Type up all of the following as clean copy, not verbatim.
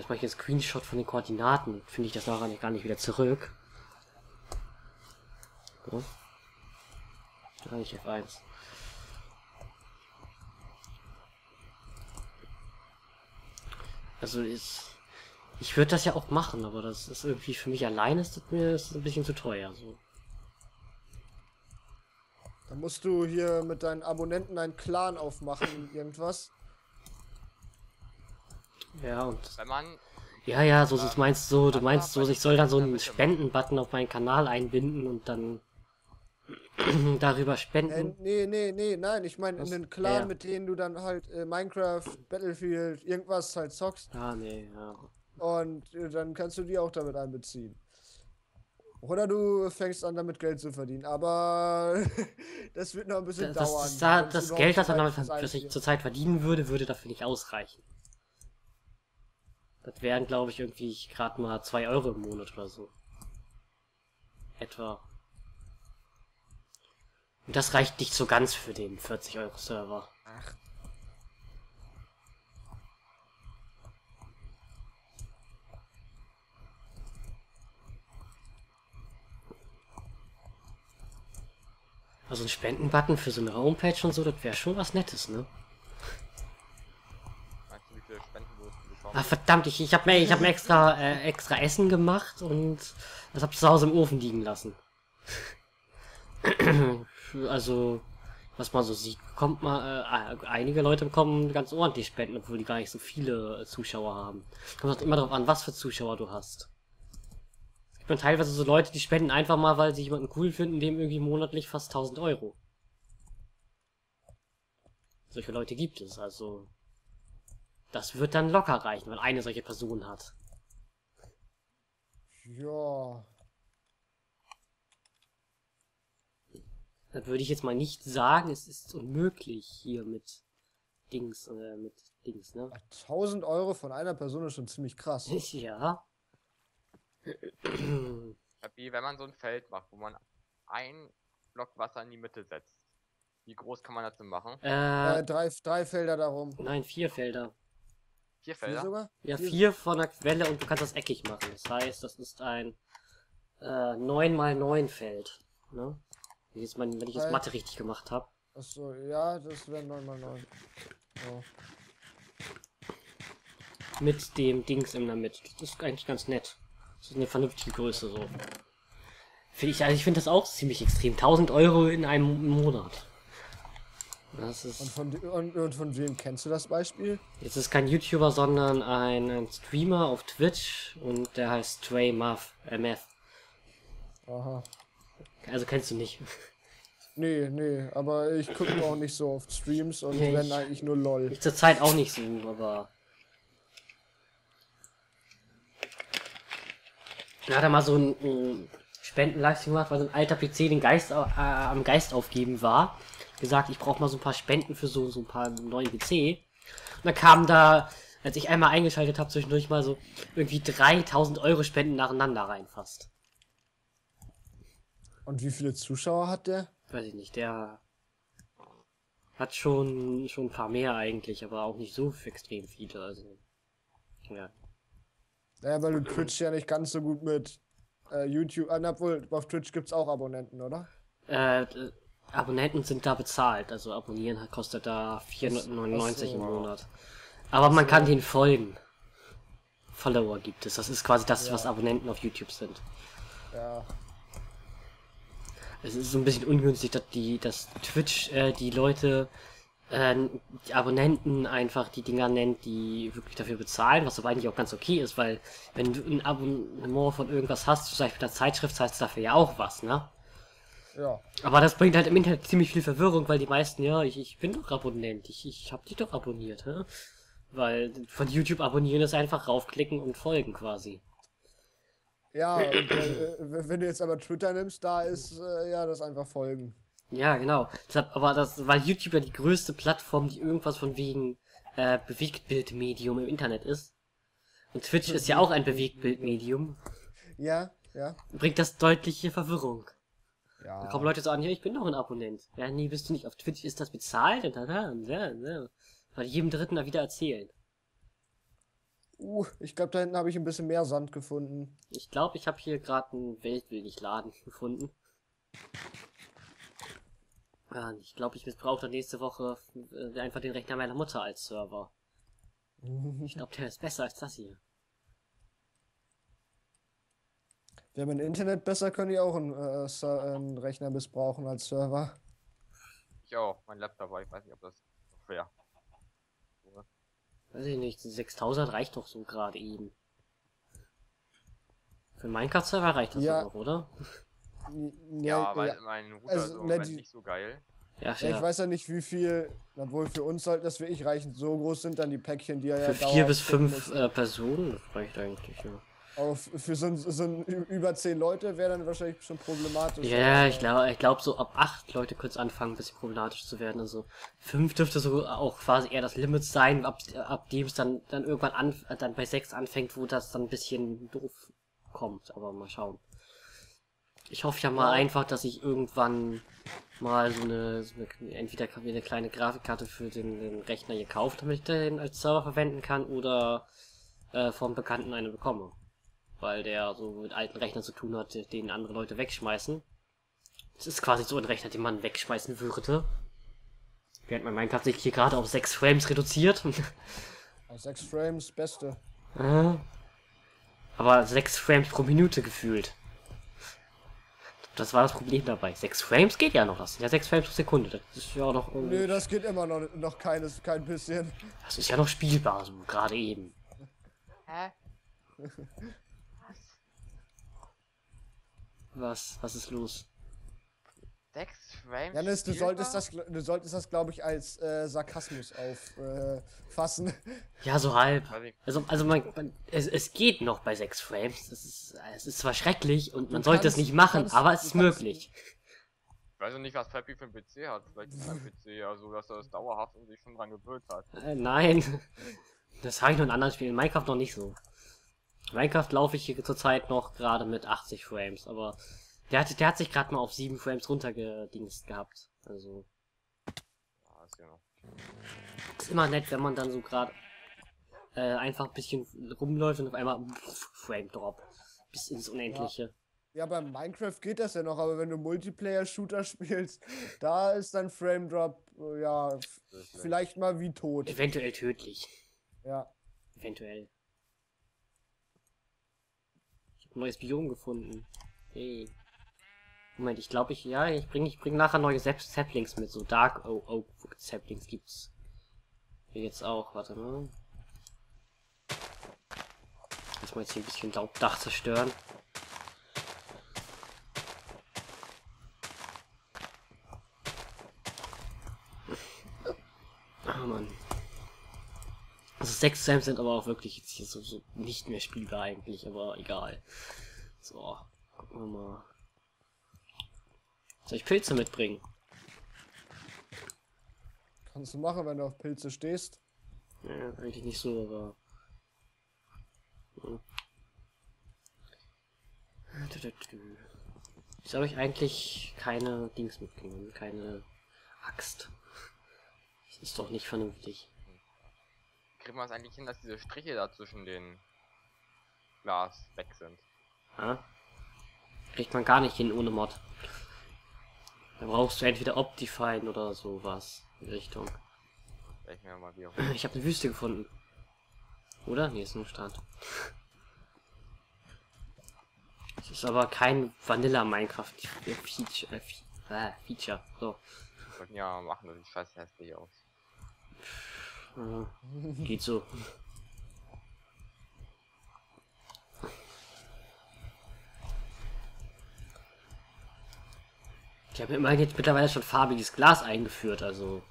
mache ich einen Screenshot von den Koordinaten, finde ich das nachher gar nicht wieder zurück. So. Da habe ich F1. Also ich würde das ja auch machen, aber das ist irgendwie für mich alleine ist ein bisschen zu teuer. So. Dann musst du hier mit deinen Abonnenten einen Clan aufmachen, irgendwas. Ja, und Wenn man ja, so du meinst so, ich soll dann so einen Mitte Spenden-Button auf meinen Kanal einbinden und dann darüber spenden. Nein, ich meine in den Clan, Ja. mit denen du dann halt Minecraft, Battlefield, irgendwas halt zockst. Ah, nee, ja. Und dann kannst du die auch damit einbeziehen. Oder du fängst an, damit Geld zu verdienen. Aber das wird noch ein bisschen dauern. Das Geld, das was ich zurzeit verdienen würde dafür nicht ausreichen. Das wären, glaube ich, irgendwie gerade mal 2 Euro im Monat oder so. Etwa. Und das reicht nicht so ganz für den 40-Euro-Server. Ach. Also ein Spendenbutton für so eine Homepage und so, das wäre schon was Nettes, ne? Weißt du, wie viele Spenden du bekommst? Ah, verdammt, ich hab mir extra Essen gemacht und das hab ich zu Hause im Ofen liegen lassen. Also, was man so sieht, bekommt man, einige Leute bekommen ganz ordentlich Spenden, obwohl die gar nicht so viele Zuschauer haben. Kommt halt immer darauf an, was für Zuschauer du hast. Es gibt dann teilweise so Leute, die spenden einfach mal, weil sie jemanden cool finden, dem irgendwie monatlich fast 1000 Euro. Solche Leute gibt es, also. Das wird dann locker reichen, wenn eine solche Person hat. Ja. Das würde ich jetzt mal nicht sagen, es ist unmöglich hier mit Dings, ne? 1000 Euro von einer Person ist schon ziemlich krass. Ja. Wie wenn man so ein Feld macht, wo man ein Block Wasser in die Mitte setzt. Wie groß kann man das denn machen? Drei Felder darum. Nein, 4 Felder. 4 Vier Felder? sogar? Ja, Vier- 4 von der Quelle und du kannst das eckig machen. Das heißt, das ist ein 9 x 9 Feld. Ne? Wenn ich jetzt Mathe richtig gemacht habe. Achso, ja, das wäre 9 x 9. So. Mit dem Dings in der Mitte. Das ist eigentlich ganz nett. Das ist eine vernünftige Größe so. Also ich finde das auch ziemlich extrem. 1000 Euro in einem Monat. Das ist. Und von wem kennst du das Beispiel? Jetzt ist kein YouTuber, sondern ein Streamer auf Twitch und der heißt Stray Math. Aha. Also kennst du nicht. Nee, aber ich gucke auch nicht so oft Streams und Nee, wenn eigentlich nur LOL. Ich zurzeit auch nicht so, aber. Da hat er mal so ein Spenden-Livestream gemacht, weil so ein alter PC den am Geist aufgeben war. Gesagt, ich brauche mal so ein paar Spenden für so ein paar neue PC. Und dann kam da, als ich einmal eingeschaltet habe, zwischendurch mal so irgendwie 3000 Euro Spenden nacheinander rein fast. Und wie viele Zuschauer hat der? Weiß ich nicht, der hat schon ein paar mehr eigentlich, aber auch nicht so extrem viele, also. Ja. Naja, weil du Twitch ja nicht ganz so gut mit YouTube, obwohl auf Twitch gibt's auch Abonnenten, oder? Abonnenten sind da bezahlt, also abonnieren kostet da 499 im Ach so. Monat. Aber man kann denen folgen. Follower gibt es, das ist quasi das, was Abonnenten auf YouTube sind. Ja. Es ist so ein bisschen ungünstig, dass Twitch die Leute, die Abonnenten einfach die Dinger nennt, die wirklich dafür bezahlen, was aber eigentlich auch ganz okay ist, weil wenn du ein Abonnement von irgendwas hast, zum Beispiel der Zeitschrift, heißt dafür ja auch was, ne? Ja. Aber das bringt halt im Internet ziemlich viel Verwirrung, weil die meisten, ja, ich bin doch Abonnent, ich hab dich doch abonniert, hä? Weil von YouTube abonnieren ist einfach raufklicken und folgen quasi. Ja, und, wenn du jetzt aber Twitter nimmst, da ist ja das einfach folgen. Ja, genau. Deshalb, weil YouTube ja die größte Plattform, die irgendwas von wegen Bewegtbildmedium im Internet ist. Und Twitch ist ja auch ein Bewegtbildmedium. Ja. Bringt das deutliche Verwirrung. Ja. Da kommen Leute so an, ja, ich bin doch ein Abonnent. Ja, nee, bist du nicht auf Twitch, ist das bezahlt? Und dann, ja. Weil jedem Dritten da wieder erzählen. Ich glaube, da hinten habe ich ein bisschen mehr Sand gefunden. Ich glaube, ich habe hier gerade einen Weltwillig-Laden gefunden. Ja, ich glaube, ich missbrauche dann nächste Woche einfach den Rechner meiner Mutter als Server. Ich glaube, der ist besser als das hier. Wir haben ein Internet besser, können die auch einen Rechner missbrauchen als Server. Ich auch, mein Laptop, aber ich weiß nicht, ob das wäre. Weiß ich nicht, 6000 reicht doch so gerade eben. Für einen Minecraft-Server reicht das Ja. doch, oder? Ja, weil mein Router Also, ist im ne, Moment die- nicht so geil. Ja, Ja, ich weiß ja nicht, wie viel, obwohl für uns sollten das wirklich reichen. So groß sind dann die Päckchen, die er für ja 4 bis dauerhaft 5 schicken muss. Personen, das reicht eigentlich, ja. Aber für so ein über 10 Leute wäre dann wahrscheinlich schon problematisch. Ja, aber- ich glaube so ab 8 Leute kurz anfangen, ein bisschen problematisch zu werden. Also 5 dürfte so auch quasi eher das Limit sein, ab dem es dann irgendwann dann bei 6 anfängt, wo das dann ein bisschen doof kommt. Aber mal schauen. Ich hoffe ja mal Ja. einfach, dass ich irgendwann mal entweder eine kleine Grafikkarte für den Rechner hier kaufe, damit ich den als Server verwenden kann, oder vom Bekannten eine bekomme. Weil der so mit alten Rechnern zu tun hat, den andere Leute wegschmeißen. Das ist quasi so ein Rechner, den man wegschmeißen würde. Während mein Minecraft sich hier gerade auf 6 Frames reduziert. 6 Frames, beste. Aber 6 Frames pro Minute gefühlt. Das war das Problem dabei. 6 Frames geht ja noch. Das sind ja 6 Frames pro Sekunde. Das ist ja noch. Nö, das geht immer noch kein bisschen. Das ist ja noch spielbar, so gerade eben. Hä? Was ist los? 6 Frames? Janis, du spielbar? solltest das, glaube ich, als Sarkasmus auffassen. Ja, so halb. Weiß ich- Also es geht noch bei 6 Frames. Es ist zwar schrecklich und man Du sollte es kannst- nicht du machen, kannst- aber es du ist kannst- möglich. Ich weiß auch nicht, was Peppy für ein PC hat. Vielleicht ist ein PC ja so, dass er das dauerhaft und sich schon dran gewöhnt hat. Nein. Das habe ich nur in anderen Spielen. In Minecraft noch nicht so. In Minecraft laufe ich hier zurzeit noch gerade mit 80 Frames, aber der hat sich gerade mal auf 7 Frames runtergedingst gehabt. Also, Ja, ist ja noch. ist immer nett, wenn man dann so gerade einfach ein bisschen rumläuft und auf einmal Frame Drop. Bis ins Unendliche. Ja, beim Minecraft geht das ja noch, aber wenn du Multiplayer-Shooter spielst, da ist dann Frame Drop, ja, vielleicht mal wie tot. Eventuell tödlich. Ja. Eventuell. Ich habe ein neues Biom gefunden. Hey. Moment, ich glaube ich bring nachher neue Saplings mit. So Dark Oak Saplings gibt's. Hier jetzt auch, warte mal. Lass mal jetzt hier ein bisschen Laubdach zerstören. Oh Mann. Also 6 Sams sind aber auch wirklich jetzt hier so nicht mehr spielbar eigentlich, aber egal. So, gucken wir mal. Soll ich Pilze mitbringen? Kannst du machen, wenn du auf Pilze stehst. Ja, eigentlich nicht so, aber... Hm. Jetzt habe ich eigentlich keine Dings mitgenommen, keine Axt. Das ist doch nicht vernünftig. Kriegt man es eigentlich hin, dass diese Striche da zwischen den Glas weg sind? Ha? Kriegt man gar nicht hin ohne Mod. Da brauchst du entweder Optifine oder sowas in die Richtung. Vielleicht mir mal wieder. Ich habe eine Wüste gefunden. Oder? Nee, ist nur Strand. Es ist aber kein Vanilla Minecraft Feature. So. Wir sollten ja machen, das sieht scheiße hässlich aus. Geht so. Ich habe immerhin jetzt mittlerweile schon farbiges Glas eingeführt, also.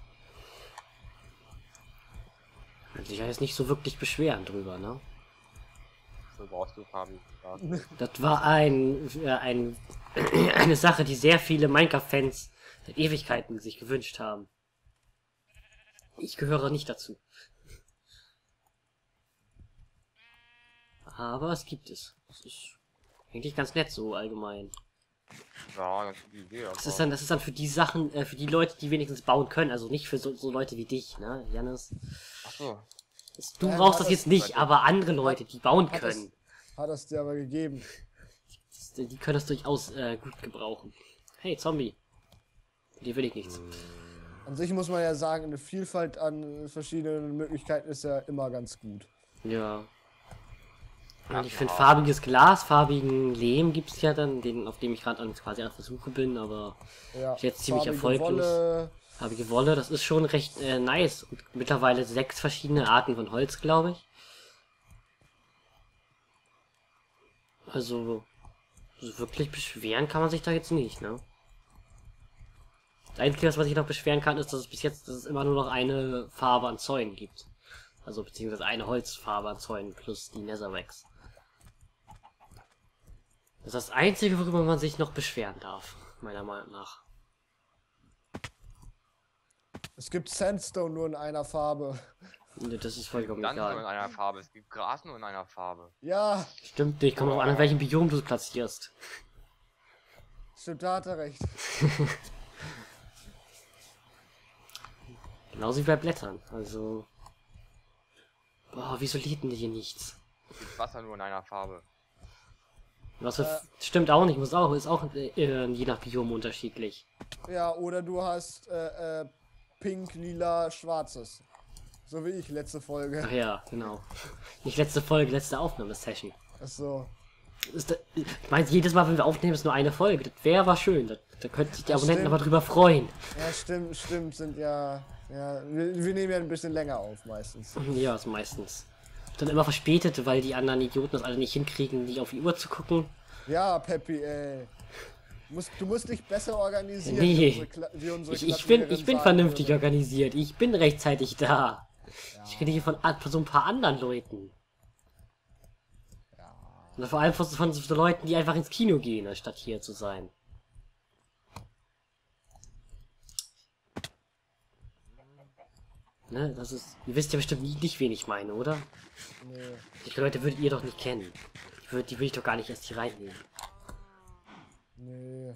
Kann sich ja jetzt nicht so wirklich beschweren drüber, ne? So brauchst du Fabi. Ja. Das war eine Sache, die sehr viele Minecraft-Fans seit Ewigkeiten sich gewünscht haben. Ich gehöre nicht dazu. Aber es gibt es. Das ist eigentlich ganz nett so allgemein. Ja, ganz gute Idee. Das ist dann für die Sachen, für die Leute, die wenigstens bauen können, also nicht für so Leute wie dich, ne, Jannis? Achso. Du Ja, brauchst hat das jetzt das- nicht, aber andere Leute, die bauen hat das- können, Hat es dir aber gegeben. die können das durchaus gut gebrauchen. Hey, Zombie. Die will ich nichts. An sich muss man ja sagen, eine Vielfalt an verschiedenen Möglichkeiten ist ja immer ganz gut. Ja. Ja, Und ich finde ja. farbiges Glas, farbigen Lehm gibt es ja dann, den, auf dem ich gerade quasi an Versuche bin, aber Ja, jetzt ziemlich farbige erfolglos. Wolle, Farbige Wolle, das ist schon recht nice. Und mittlerweile 6 verschiedene Arten von Holz, glaube ich. Also, so wirklich beschweren kann man sich da jetzt nicht, ne? Das Einzige, was man sich noch beschweren kann, ist, dass es bis jetzt, dass es immer nur noch eine Farbe an Zäunen gibt. Also, beziehungsweise eine Holzfarbe an Zäunen plus die Netherrax. Das ist das Einzige, worüber man sich noch beschweren darf, meiner Meinung nach. es gibt Sandstone nur in einer Farbe. Das ist vollkommen Dann nur in egal. einer Farbe. Es gibt Gras nur in einer Farbe. Ja, Stimmt nicht, kommt drauf an, in welchem Biom du es platzierst. stimmt, da hat er recht. Genauso wie bei Blättern. Also. Boah, wieso lädt denn hier nichts? Es gibt Wasser nur in einer Farbe. Was für, stimmt auch nicht, ist auch je nach Biom unterschiedlich. Ja, oder du hast pink, lila, schwarzes. So wie ich, letzte Folge. Ach ja, genau. Nicht letzte Folge, letzte Aufnahmesession. Achso. Ich meine, jedes Mal, wenn wir aufnehmen, ist nur eine Folge. Das wäre aber schön. Da könnten sich die Das Abonnenten stimmt. aber drüber freuen. Ja, stimmt, sind ja. Ja, wir nehmen ja ein bisschen länger auf meistens. Ja, ist meistens. Dann immer verspätet, weil die anderen Idioten das alle nicht hinkriegen, nicht auf die Uhr zu gucken. Ja, Peppi, ey. Du musst dich besser organisieren. Nee. Wie unsere Ich bin Klaviniererin sagen vernünftig würde. organisiert. Ich bin rechtzeitig da. Ich rede hier von so ein paar anderen Leuten. Ja. Und vor allem von so Leuten, die einfach ins Kino gehen, anstatt hier zu sein. Ne, das ist. Ihr wisst ja bestimmt nicht, wen ich meine, oder? Nee. Die Leute würdet ihr doch nicht kennen. Die würde ich doch gar nicht erst hier reinnehmen. Nee.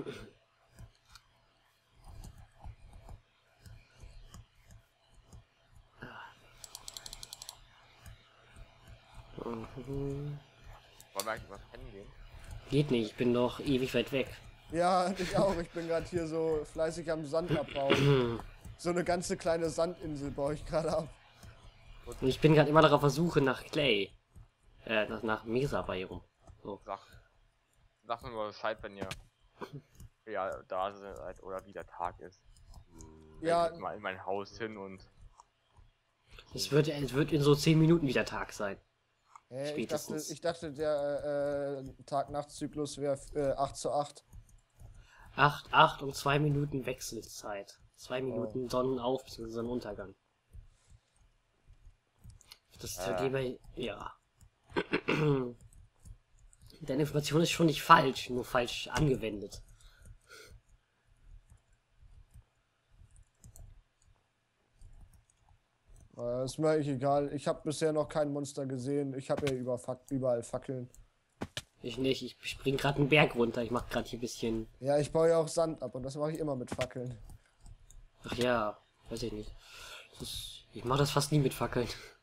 Mhm. Wollen wir eigentlich was pennen gehen? Geht nicht, ich bin noch ewig weit weg. Ja, ich auch. Ich bin gerade hier so fleißig am Sand abbauen. So eine ganze kleine Sandinsel baue ich gerade ab. Und ich bin gerade immer noch auf der Suche nach Clay. Nach Mesa-Biom. So. Sag mir nur Bescheid, wenn ihr ja da seid oder wie der Tag ist. Ja, Ich mal in mein Haus hin und Es wird in so 10 Minuten wieder Tag sein. ich Spätestens. dachte, der Tag-Nacht-Zyklus wäre 8:8. 8 und 2 Minuten Wechselzeit. 2 Minuten Sonnenauf- bzw. Sonnenuntergang. Das gebe ja. Deine Information ist schon nicht falsch, nur falsch angewendet. Ist mir eigentlich egal. Ich habe bisher noch kein Monster gesehen. Ich habe ja überall Fackeln. Ich nicht, ich spring gerade einen Berg runter, ich mache gerade hier ein bisschen. Ja, ich baue ja auch Sand ab und das mache ich immer mit Fackeln. Ach ja, weiß ich nicht. Ich mache das fast nie mit Fackeln.